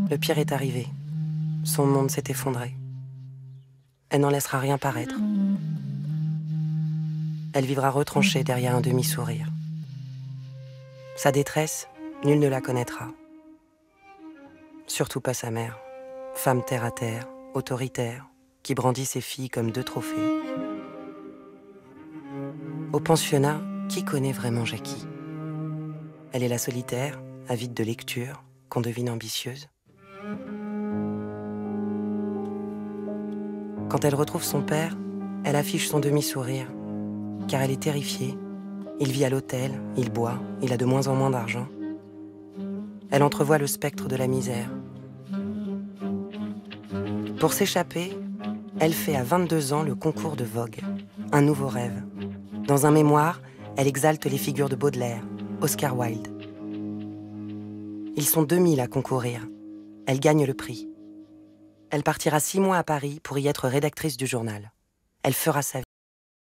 Le pire est arrivé. Son monde s'est effondré. Elle n'en laissera rien paraître. Elle vivra retranchée derrière un demi-sourire. Sa détresse, nul ne la connaîtra. Surtout pas sa mère, femme terre-à-terre, autoritaire, qui brandit ses filles comme deux trophées. Au pensionnat, qui connaît vraiment Jackie? Elle est la solitaire, avide de lecture, qu'on devine ambitieuse. Quand elle retrouve son père, elle affiche son demi-sourire, car elle est terrifiée. Il vit à l'hôtel, il boit, il a de moins en moins d'argent. Elle entrevoit le spectre de la misère. Pour s'échapper, elle fait à 22 ans le concours de Vogue, un nouveau rêve. Dans un mémoire, elle exalte les figures de Baudelaire, Oscar Wilde. Ils sont 2000 à concourir. Elle gagne le prix. Elle partira 6 mois à Paris pour y être rédactrice du journal. Elle fera sa vie.